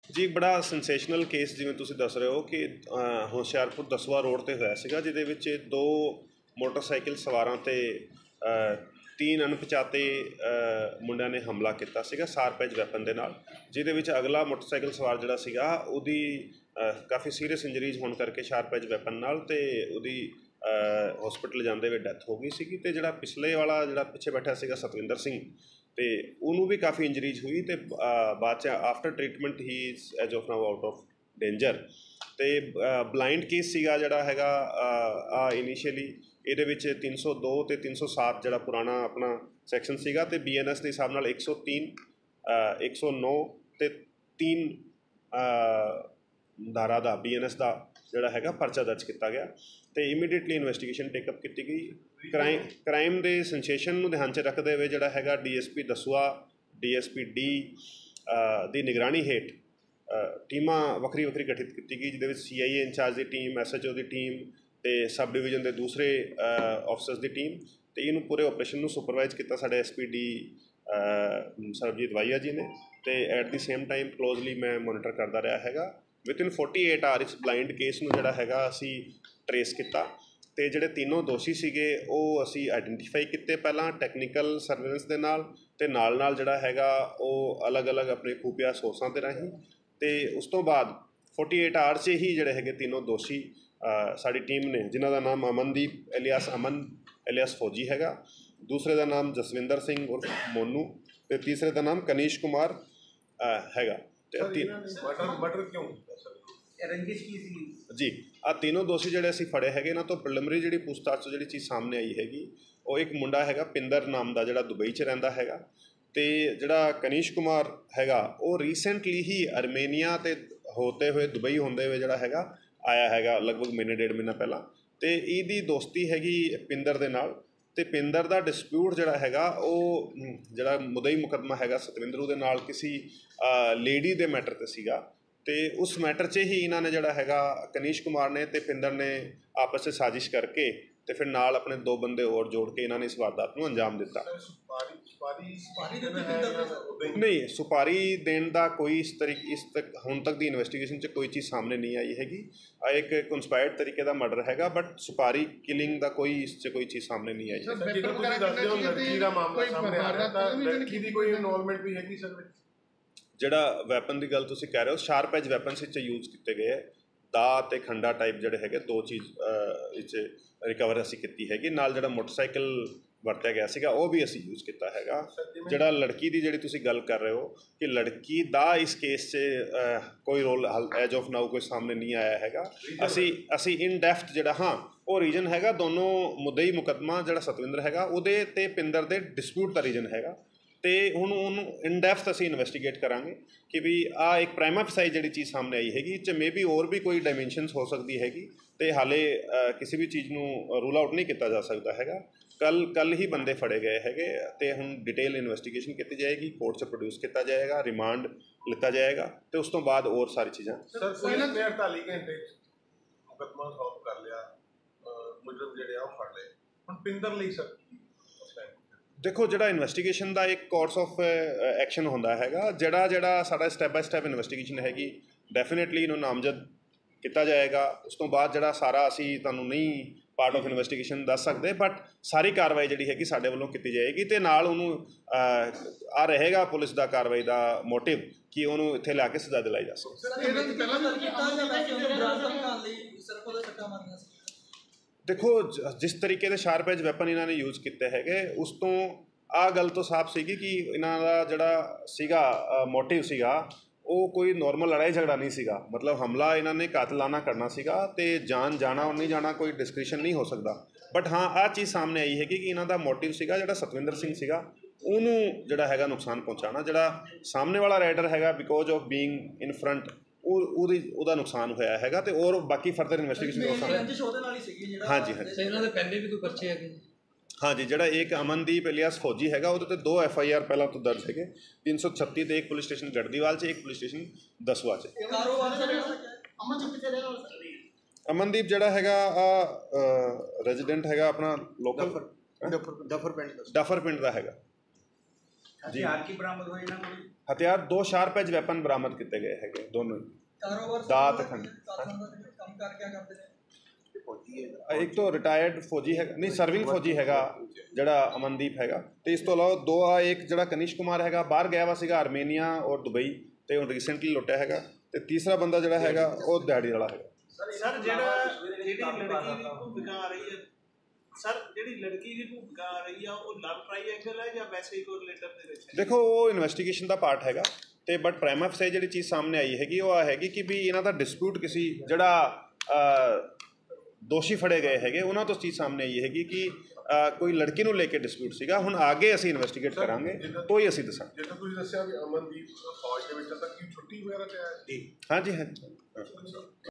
जी बड़ा sensational case जिवें तुसीं दस रहे हो कि होशियारपुर दसवा रोड ते होया सीगा जिहदे विच दो मोटरसाइकिल सवारां ते तीन अणपछाते मुंडिਆਂ ने हमला किया सीगा शार्प एज वैपन दे नाल, जिहदे विच अगला मोटरसाइकिल सवार जिहड़ा सीगा उहदी काफ़ी सीरीयस इंजरीज होने करके शार्प एज वैपन नाल ते उहदी हॉस्पिटल जाते हुए डैथ हो गई सी। तो जिहड़ा पिछले वाला जिहड़ा पिछे बैठा सीगा सतविंदर सिंह तो उन्होंने भी काफ़ी इंजरीज हुई तो बाद आफ्टर ट्रीटमेंट ही is as of now out of danger. तो ब्लाइंड केस सीगा जिहड़ा हैगा इनिशियली ਇਹਦੇ ਵਿੱਚ 302 ਤੇ 307 ਜਿਹੜਾ ਪੁਰਾਣਾ ਆਪਣਾ ਸੈਕਸ਼ਨ ਸੀਗਾ ਤੇ BNS ਦੇ ਹਿਸਾਬ ਨਾਲ 103 109 ਤੇ 3 ਧਾਰਾ ਦਾ BNS ਦਾ ਜਿਹੜਾ ਹੈਗਾ ਪਰਚਾ ਦਰਜ ਕੀਤਾ ਗਿਆ ਤੇ ਇਮੀਡੀਏਟਲੀ ਇਨਵੈਸਟੀਗੇਸ਼ਨ ਟੇਕਅਪ ਕੀਤੀ ਗਈ। ਕ੍ਰਾਈਮ ਦੇ ਸੈਂਸੇਸ਼ਨ ਨੂੰ ਧਿਆਨ 'ਚ ਰੱਖਦੇ ਹੋਏ ਜਿਹੜਾ ਹੈਗਾ DSP ਦਸੂਆ DSP D ਦੀ ਨਿਗਰਾਨੀ ਹੇਠ ਟੀਮਾਂ ਵੱਖਰੀ ਵੱਖਰੀ ਗਠਿਤ ਕੀਤੀ ਗਈ, ਜਿਹਦੇ ਵਿੱਚ CIA ਇੰਚਾਰਜ ਦੀ ਟੀਮ, SHO ਦੀ ਟੀਮ ਤੇ सब डिवीजन के दूसरे ऑफिसर्स की टीम तो इनू पूरे ऑपरेशन में सुपरवाइज किया साढ़े SPD सरबजीत वाइया जी ने। तो at the same time closely मैं मोनीटर करता रहा हैगा। विदिन 48 आवर इस ब्लाइंड केस में जोड़ा हैगा असी ट्रेस किया तो जोड़े तीनों दोषी सीगे वो असी आइडेंटिफाई किए पहला टैक्नीकल सर्वेलेंस के नाल जोड़ा हैगा वो अलग अलग अपने खुफिया सोर्सां के राही तो उस तो बाद 48 आवर से ही जोड़े है तीनों दोषी साड़ी टीम ने, जिन्हों का नाम अमनदीप एलियास अमन एलियास फौजी हैगा, दूसरे का नाम जसविंदर सिंह उर्फ मोनू तो तीसरे का नाम कनीश कुमार हैगा। जी आ तीनों दोषी जोड़े असी फड़े है इन्हों तो प्रिलिमरी जी पूछताछ जी चीज़ सामने आई हैगी वो एक मुंडा हैगा पिंदर नाम का जोड़ा दुबई च रहिंदा हैगा तो जोड़ा कनीश कुमार हैगा वो रीसेंटली ही आर्मेनिया ते होते हुए दुबई होंदे हुए जोड़ा हैगा आया हैगा लगभग महीने डेढ़ महीना पहला तो ਇਹਦੀ दोस्ती हैगी पिंदर ਦੇ ਨਾਲ ਤੇ ਪਿੰਦਰ ਦਾ ਡਿਸਪਿਊਟ ਜਿਹੜਾ ਹੈਗਾ ਉਹ ਜਿਹੜਾ ਮੁਦਈ ਮੁਕੱਦਮਾ ਹੈਗਾ ਸਤਵਿੰਦਰੂ ਦੇ ਨਾਲ ਕਿਸੇ ਲੇਡੀ ਦੇ ਮੈਟਰ ਤੇ ਸੀਗਾ ਤੇ ਉਸ ਮੈਟਰ 'ਚ ਹੀ ਇਹਨਾਂ ਨੇ ਜਿਹੜਾ ਹੈਗਾ ਕਨੀਸ਼ ਕੁਮਾਰ ਨੇ ਤੇ ਪਿੰਦਰ ਨੇ ਆਪਸ 'ਚ ਸਾਜ਼ਿਸ਼ ਕਰਕੇ ਤੇ ਫਿਰ ਨਾਲ ਆਪਣੇ ਦੋ ਬੰਦੇ ਹੋਰ ਜੋੜ ਕੇ ਇਹਨਾਂ ਨੇ ਇਸ ਵਾਰਦਾਤ ਨੂੰ ਅੰਜਾਮ ਦਿੱਤਾ। नहीं सुपारी देने का कोई इस तक हुण तक दी इन्वेस्टिगेशन च कोई चीज़ सामने नहीं आई हैगी। एक कंस्पायर्ड तरीके का मर्डर हैगा बट सुपारी किलिंग का कोई इस च कोई चीज़ सामने नहीं आई। जिहड़ा वैपन की गल तुसीं कह रहे हो शार्प एज वैपन च यूज़ किए गए दा ते खंडा टाइप जिहड़े हैगे दो चीज़ रिकवर असीं कीती हैगी नाल जिहड़ा मोटरसाइकिल वरत्या गया सीगा वो भी असी यूज़ किया हैगा। जिहड़ा लड़की की जिहड़ी तुसीं गल कर रहे हो कि लड़की दा इस केस से कोई रोल एज ऑफ नाउ कोई सामने नहीं आया हैगा। असी इन डैफ्थ जिहड़ा हाँ वो रीजन हैगा दोनों मुद्दई मुकदमा जिहड़ा सतविंदर हैगा उहदे ते पिंदर दे डिस्प्यूट का रीजन हैगा तो हुण उहनूं इन डैफ्थ असी इन्वेस्टिगेट करांगे कि भी आ एक प्राइमा फसाई जिहड़ी चीज़ सामने आई हैगी च मे बी होर भी कोई डायमेंशनस हो सकती हैगी तो हाले किसी भी चीज़ नूं रूल आउट नहीं किया जा सकता हैगा। कल ही बंदे फड़े गए हैं तो हुण डिटेल इन्वेस्टिगेशन की जाएगी, कोर्ट से प्रोड्यूस किया जाएगा, रिमांड लिता जाएगा तो उस तो बाद और सारी चीज़ां। सर 48 घंटे मुकदमा सॉल्व कर लिया मुजरम जिहड़े आ फड़ लए हुण पिंदर लई सर देखो जिहड़ा इन्वेस्टिगेशन का एक कोर्स ऑफ एक्शन होंदा हैगा जिहड़ा साडा स्टैप बाय स्टैप इन्वेस्टिगेशन हैगी डेफिनेटली इन्हूं नामजद किया जाएगा। उस तो बाद जिहड़ा सारा असी तुहानूं नहीं पार्ट ऑफ इन्वेस्टिगेशन दस सकते बट सारी कार्रवाई जिहड़ी हैगी साडे वल्लों कीती जाएगी तो नाल उहनूं आ रहेगा पुलिस का कार्रवाई का मोटिव कि उहनूं इत्थे लिया के सज़ा दिलाई जा सके। देखो जिस तरीके के शार्प एज वैपन इन्होंने यूज़ किए है उस तो आ गल तो साफ सी कि इन्हों का जोड़ा सीगा मोटिव सीगा वो कोई नॉर्मल लड़ाई झगड़ा नहीं सीगा, मतलब हमला इन्होंने कातलाना करना सीगा ते जान जाना और नहीं जाना कोई डिस्क्रिशन नहीं हो सकता। बट हाँ आ चीज़ सामने आई है कि इन्हों का मोटिव सीगा जोड़ा सतविंदर सिंह सीगा उन्होंने जोड़ा हैगा नुकसान पहुँचाना, जोड़ा सामने वाला राइडर हैगा because of being in front ਉਹਦਾ नुकसान होया हैगा तो और बाकी फर्दर इन्वेस्टिगेशन हाँ जी हाँ जी जोड़ा एक अमनदीप एलियास फौजी हैगा वो 2 FIR पहला तो दर्ज है 336 तो एक पुलिस स्टेशन गढ़दीवाल से एक पुलिस स्टेशन दसवा से। अमनदीप जोड़ा हैगा रेजिडेंट हैगा अपना लोकल डफर पिंड का हैगा ਜੀ ਹਥਿਆਰ ਕੀ ਬਰਾਮਦ ਹੋਏ ਇਹਨਾਂ ਕੋਲ? ਹਥਿਆਰ 2 ਸ਼ਾਰਪ ਐਜ ਵੈਪਨ ਬਰਾਮਦ ਕੀਤੇ ਗਏ ਹੈਗੇ ਦੋਨੋਂ ਹੀ। ਕਾਰੋਬਾਰ ਦਾਤ ਖੰਡ ਕੰਮ ਕਰ ਕਿਆ ਕਰਦੇ ਨੇ? ਇੱਕ ਤੋਂ ਰਿਟਾਇਰਡ ਫੌਜੀ ਹੈਗਾ, ਨਹੀਂ ਸਰਵਿੰਗ ਫੌਜੀ ਹੈਗਾ ਜਿਹੜਾ ਅਮਨਦੀਪ ਹੈਗਾ, ਤੇ ਇਸ ਤੋਂ ਇਲਾਵਾ 2 ਇੱਕ ਜਿਹੜਾ ਕਨਿਸ਼ ਕੁਮਾਰ ਹੈਗਾ ਬਾਹਰ ਗਿਆ ਵਾ ਸੀਗਾ ਆਰਮੇਨੀਆ ਔਰ ਦੁਬਈ, ਤੇ ਹੁਣ ਰੀਸੈਂਟਲੀ ਲੁੱਟਿਆ ਹੈਗਾ, ਤੇ ਤੀਸਰਾ ਬੰਦਾ ਜਿਹੜਾ ਹੈਗਾ ਉਹ ਦਿਹਾੜੀ ਵਾਲਾ ਹੈਗਾ। ਸਰ ਜਿਹੜੀ ਲੜਕੀ ਦੀ ਭੂਮਿਕਾ ਆ ਰਹੀ ਹੈ, ਸਰ ਜਿਹੜੀ ਲੜਕੀ ਦੀ ਭੂਮਿਕਾ ਆ ਰਹੀ ਆ ਉਹ ਲਵ ਟ੍ਰਾਈਐਂਗਲ ਹੈ ਜਾਂ ਵੈਸੇ ਹੀ ਕੋਈ ਰਿਲੇਟਿਵ ਦੇ ਵਿੱਚ? ਦੇਖੋ ਉਹ ਇਨਵੈਸਟੀਗੇਸ਼ਨ ਦਾ ਪਾਰਟ ਹੈਗਾ, ਤੇ ਬਟ ਪ੍ਰਾਈਮ ਅਫਸੇ ਜਿਹੜੀ ਚੀਜ਼ ਸਾਹਮਣੇ ਆਈ ਹੈਗੀ ਉਹ ਆ ਹੈਗੀ ਕਿ ਵੀ ਇਹਨਾਂ ਦਾ ਡਿਸਪਿਊਟ ਕਿਸੇ ਜਿਹੜਾ ਦੋਸ਼ੀ ਫੜੇ ਗਏ ਹੈਗੇ ਉਹਨਾਂ ਤੋਂ ਚੀਜ਼ ਸਾਹਮਣੇ ਆਈ ਹੈਗੀ ਕਿ ਕੋਈ ਲੜਕੀ ਨੂੰ ਲੈ ਕੇ ਡਿਸਪਿਊਟ ਸੀਗਾ। ਹੁਣ ਅੱਗੇ ਅਸੀਂ ਇਨਵੈਸਟੀਗੇਟ ਕਰਾਂਗੇ ਤੋਂ ਹੀ ਅਸੀਂ ਦੱਸਾਂਗੇ। ਜਿੱਦਾਂ ਤੁਸੀਂ ਦੱਸਿਆ ਵੀ ਅਮਨਦੀਪ ਫੌਜ ਦੇ ਵਿੱਚ ਤਾਂ ਕੀ ਛੁੱਟੀ ਵਗੈਰਾ ਤੇ ਆਇਆ? ਹਾਂਜੀ ਹਾਂਜੀ।